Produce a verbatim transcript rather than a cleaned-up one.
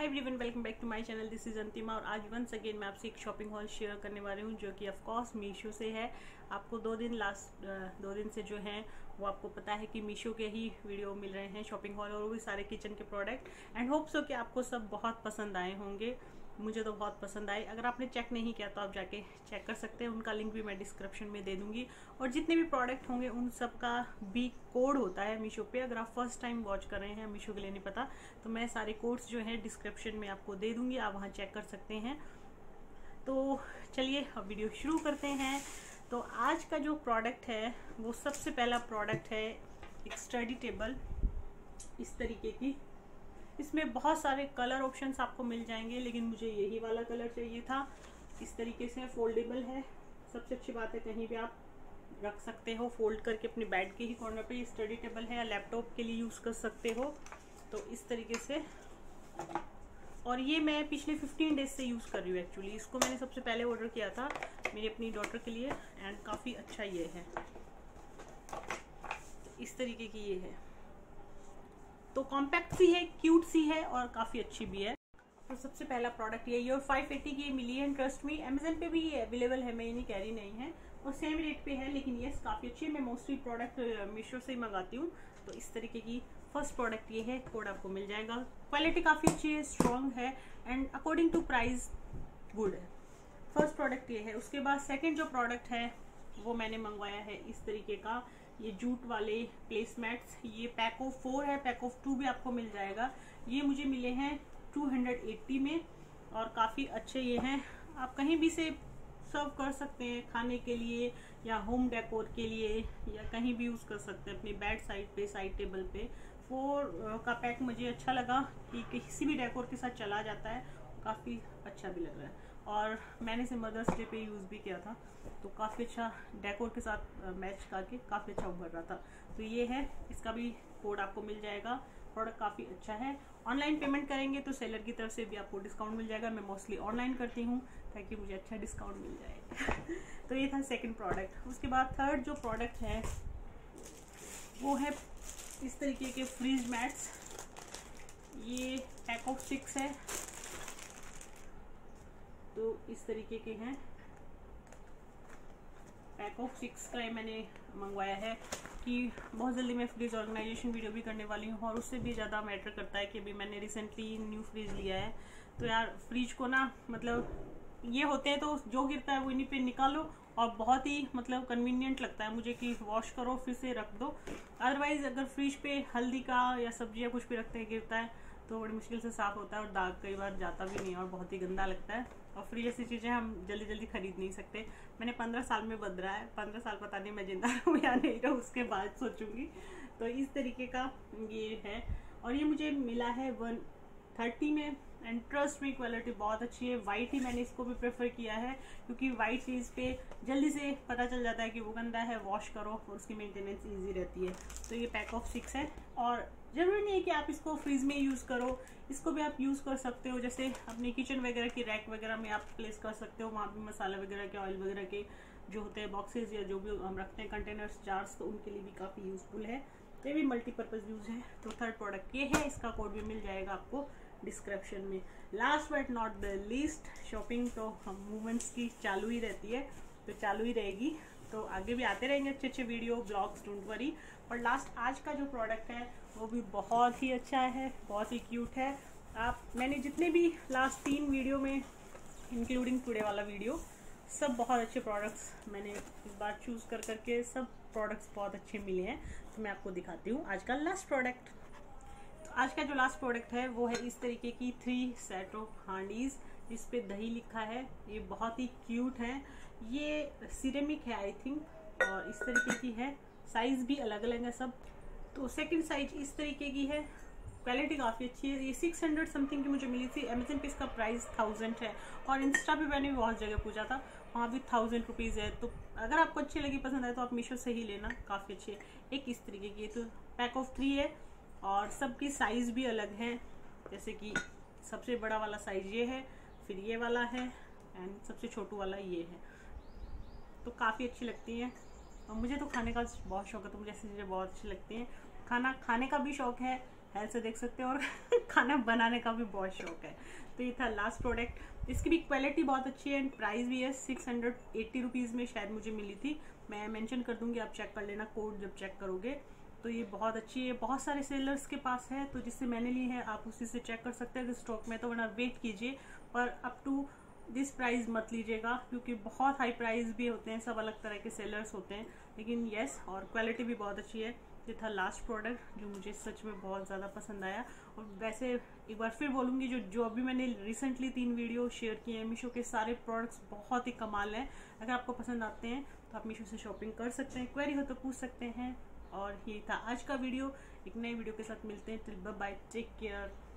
Hi everyone, welcome back to my channel. This is Antima और आज once again मैं आपसे एक शॉपिंग हॉल शेयर करने वाली हूँ जो कि ऑफ कोर्स मीशो से है। आपको दो दिन लास्ट दो दिन से जो है वो आपको पता है कि मीशो के ही वीडियो मिल रहे हैं शॉपिंग हॉल और वो भी सारे किचन के प्रोडक्ट एंड होप सो कि आपको सब बहुत पसंद आए होंगे। मुझे तो बहुत पसंद आए। अगर आपने चेक नहीं किया तो आप जाके चेक कर सकते हैं, उनका लिंक भी मैं डिस्क्रिप्शन में दे दूंगी। और जितने भी प्रोडक्ट होंगे उन सब का भी कोड होता है मीशो पे। अगर आप फर्स्ट टाइम वॉच कर रहे हैं, मीशो के लिए नहीं पता, तो मैं सारे कोड्स जो है डिस्क्रिप्शन में आपको दे दूंगी, आप वहाँ चेक कर सकते हैं। तो चलिए अब वीडियो शुरू करते हैं। तो आज का जो प्रोडक्ट है वो सबसे पहला प्रोडक्ट है एक स्टडी टेबल इस तरीके की। इसमें बहुत सारे कलर ऑप्शंस आपको मिल जाएंगे, लेकिन मुझे यही वाला कलर चाहिए था। इस तरीके से फोल्डेबल है। सबसे अच्छी बात है कहीं भी आप रख सकते हो फोल्ड करके, अपने बेड के ही कॉर्नर पे स्टडी टेबल है या लैपटॉप के लिए यूज़ कर सकते हो। तो इस तरीके से, और ये मैं पिछले फिफ्टीन डेज से यूज़ कर रही हूँ। एक्चुअली इसको मैंने सबसे पहले ऑर्डर किया था मेरी अपनी डॉटर के लिए एंड काफ़ी अच्छा ये है। तो इस तरीके की ये है, तो कॉम्पैक्ट सी है, क्यूट सी है और काफ़ी अच्छी भी है। तो सबसे पहला प्रोडक्ट ये ये और फाइव एटी की मिली है। ट्रस्ट मी, अमेजन पे भी ये अवेलेबल है, मैं ये नहीं कह रही नहीं है, और सेम रेट पे है, लेकिन ये काफ़ी अच्छी है। मैं मोस्टली प्रोडक्ट मीशो से ही मंगाती हूँ। तो इस तरीके की फर्स्ट प्रोडक्ट ये है, कोड आपको मिल जाएगा। क्वालिटी काफ़ी अच्छी है, स्ट्रॉन्ग है and according to price good है। फर्स्ट प्रोडक्ट ये है। उसके बाद सेकेंड जो प्रोडक्ट है वो मैंने मंगवाया है इस तरीके का, ये जूट वाले प्लेसमैट्स। ये पैक ऑफ फोर है, पैक ऑफ टू भी आपको मिल जाएगा। ये मुझे मिले हैं टू हंड्रेड एट्टी में और काफ़ी अच्छे ये हैं। आप कहीं भी से सर्व कर सकते हैं, खाने के लिए या होम डेकोर के लिए, या कहीं भी यूज़ कर सकते हैं अपनी बेड साइड पे, साइड टेबल पे। फोर का पैक मुझे अच्छा लगा कि किसी भी डेकोर के साथ चला जाता है, काफ़ी अच्छा भी लग रहा है। और मैंने इसे मदर्स डे पे यूज़ भी किया था, तो काफ़ी अच्छा डेकोर के साथ मैच करके काफ़ी अच्छा उभर रहा था। तो ये है, इसका भी कोड आपको मिल जाएगा। प्रोडक्ट काफ़ी अच्छा है। ऑनलाइन पेमेंट करेंगे तो सेलर की तरफ से भी आपको डिस्काउंट मिल जाएगा। मैं मोस्टली ऑनलाइन करती हूँ ताकि मुझे अच्छा डिस्काउंट मिल जाए। तो ये था सेकंड प्रोडक्ट। उसके बाद थर्ड जो प्रोडक्ट है वो है इस तरीके के फ्रीज मैट्स। ये पैक ऑफ सिक्स है, तो इस तरीके के हैं। पैक ऑफ सिक्स का मैंने मंगवाया है कि बहुत जल्दी मैं फ्रीज ऑर्गेनाइजेशन वीडियो भी करने वाली हूँ, और उससे भी ज़्यादा मैटर करता है कि अभी मैंने रिसेंटली न्यू फ्रीज लिया है। तो यार फ्रीज को ना, मतलब ये होते हैं तो जो गिरता है वो इन्हीं पे निकालो, और बहुत ही मतलब कन्वीनियंट लगता है मुझे कि वॉश करो फिर से रख दो। अदरवाइज अगर फ्रिज पे हल्दी का या सब्जी या कुछ भी रखते हैं गिरता है तो बड़ी मुश्किल से साफ होता है और दाग कई बार जाता भी नहीं है और बहुत ही गंदा लगता है। और फ्रिज ऐसी चीज़ें हम जल्दी जल्दी खरीद नहीं सकते। मैंने पंद्रह साल में बदला है, पंद्रह साल पता नहीं मैं जिंदा रहूँ या नहीं रहूँ, उसके बाद सोचूंगी। तो इस तरीके का ये है, और ये मुझे मिला है वन थर्टी में एंड ट्रस्ट में क्वालिटी बहुत अच्छी है। वाइट ही मैंने इसको भी प्रेफर किया है क्योंकि वाइट चीज़ पे जल्दी से पता चल जाता है कि वो गंदा है, वॉश करो और उसकी मेंटेनेंस इजी रहती है। तो ये पैक ऑफ सिक्स है, और ज़रूरी नहीं है कि आप इसको फ्रीज में यूज़ करो, इसको भी आप यूज़ कर सकते हो। जैसे अपने किचन वगैरह की रैक वगैरह में आप प्लेस कर सकते हो, वहाँ भी मसाला वगैरह के, ऑयल वगैरह के जो होते हैं बॉक्सेस या जो भी हम रखते हैं कंटेनर्स, जार्स, तो उनके लिए भी काफ़ी यूज़फुल है। तो ये भी मल्टीपर्पज़ यूज़ है। तो थर्ड प्रोडक्ट ये है, इसका कोड भी मिल जाएगा आपको डिस्क्रिप्शन में। Last but not the least, shopping तो हम वुमेंस की चालू ही रहती है, तो चालू ही रहेगी। तो आगे भी आते रहेंगे अच्छे अच्छे वीडियो ब्लॉग्स, डोंट वरी। और लास्ट आज का जो प्रोडक्ट है वो भी बहुत ही अच्छा है, बहुत ही क्यूट है। आप मैंने जितने भी लास्ट तीन वीडियो में इंक्लूडिंग टुडे वाला वीडियो, सब बहुत अच्छे प्रोडक्ट्स मैंने इस बार चूज़ कर करके, सब प्रोडक्ट्स बहुत अच्छे मिले हैं। तो मैं आपको दिखाती हूँ आज का लास्ट प्रोडक्ट। तो आज का जो लास्ट प्रोडक्ट है वो है इस तरीके की थ्री सेट ऑफ हांडीज, इस पे दही लिखा है। ये बहुत ही क्यूट है। ये सिरेमिक है आई थिंक, और इस तरीके की है। साइज भी अलग अलग है सब। तो सेकंड साइज इस तरीके की है। क्वालिटी काफ़ी अच्छी है। ये सिक्स हंड्रेड समथिंग की मुझे मिली थी। अमेजन पे इसका प्राइस थाउजेंड है, और इंस्टा पे मैंने बहुत जगह पूछा था, वहाँ भी थाउजेंड रुपीज़ है। तो अगर आपको अच्छी लगी, पसंद आए, तो आप मीशो से ही लेना, काफ़ी अच्छी है। एक इस तरीके की, तो पैक ऑफ थ्री है और सबकी साइज़ भी अलग है। जैसे कि सबसे बड़ा वाला साइज़ ये है, फिर ये वाला है, एंड सबसे छोटू वाला ये है। तो काफ़ी अच्छी लगती हैं, और मुझे तो खाने का बहुत शौक है, तो मुझे ऐसी चीज़ें बहुत अच्छी लगती हैं। खाना खाने का भी शौक है, हेल्थ से देख सकते हैं और खाना बनाने का भी बहुत शौक है। तो ये था लास्ट प्रोडक्ट। इसकी भी क्वालिटी बहुत अच्छी है एंड प्राइस भी है सिक्स हंड्रेड एट्टी रुपीज़ में शायद मुझे मिली थी। मैं मेंशन कर दूंगी, आप चेक कर लेना कोड जब चेक करोगे। तो ये बहुत अच्छी है, बहुत सारे सेलर्स के पास है, तो जिससे मैंने ली है आप उसी से चेक कर सकते हैं कि स्टॉक में तो, वरना वेट कीजिए। पर अप टू दिस प्राइस मत लीजिएगा क्योंकि बहुत हाई प्राइस भी होते हैं, सब अलग तरह के सेलर्स होते हैं। लेकिन येस, और क्वालिटी भी बहुत अच्छी है। ये था लास्ट प्रोडक्ट जो मुझे सच में बहुत ज़्यादा पसंद आया। और वैसे एक बार फिर बोलूँगी, जो जो अभी मैंने रिसेंटली तीन वीडियो शेयर किए हैं मीशो के, सारे प्रोडक्ट्स बहुत ही कमाल हैं। अगर आपको पसंद आते हैं तो आप मीशो से शॉपिंग कर सकते हैं, क्वेरी हो तो पूछ सकते हैं। और ये था आज का वीडियो। एक नए वीडियो के साथ मिलते हैं। Till bye bye, take care.